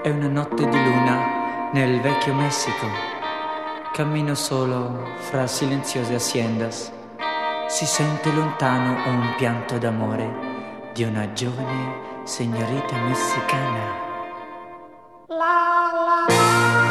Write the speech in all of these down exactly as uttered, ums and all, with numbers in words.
È una notte di luna nel vecchio Messico. Cammino solo fra silenziose haciendas. Si sente lontano un pianto d'amore di una giovane signorita messicana. La la la.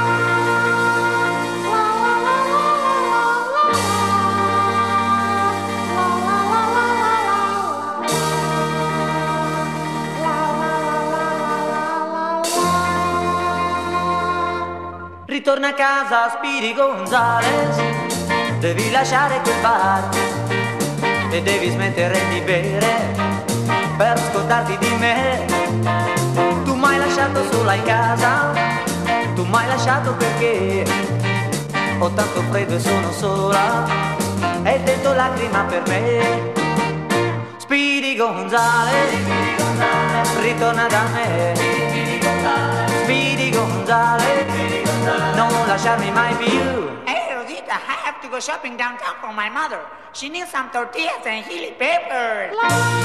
Ritorna a casa Speedy Gonzales, devi lasciare quel bar e devi smettere di bere per scordarti di me. Tu m'hai lasciato sola in casa, tu m'hai lasciato perché ho tanto freddo e sono sola e dentro lacrima per me. Speedy Gonzales, ritorna da me. Speedy Gonzales, non lasciarmi mai più. Hey Rosita, I have to go shopping downtown for my mother. She needs some tortillas and chili peppers.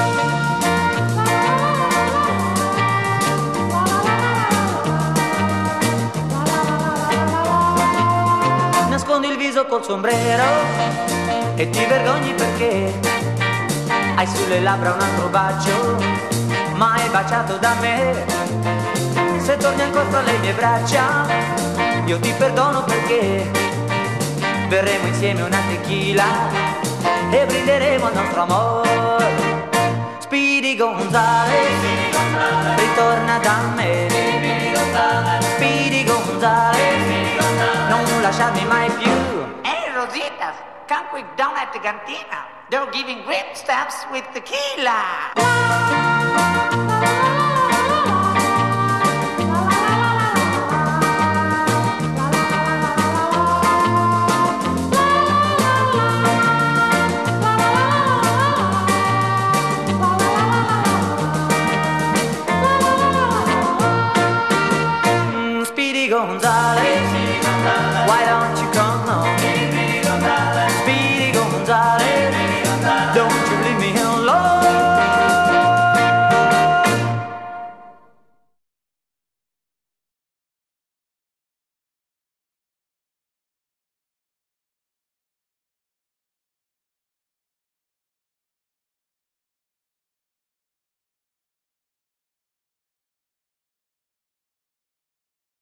Nascondi il viso col sombrero e ti vergogni perché hai sulle labbra un altro bacio mai baciato da me. Se torni ancora fra le mie braccia, io ti perdono perché berremo insieme una tequila e brinderemo al nostro amore. Speedy Gonzales, ritorna da me. Speedy Gonzales, non lasciarmi mai più. Hey Rosita, come quick down at the cantina. They're giving grape stamps with tequila.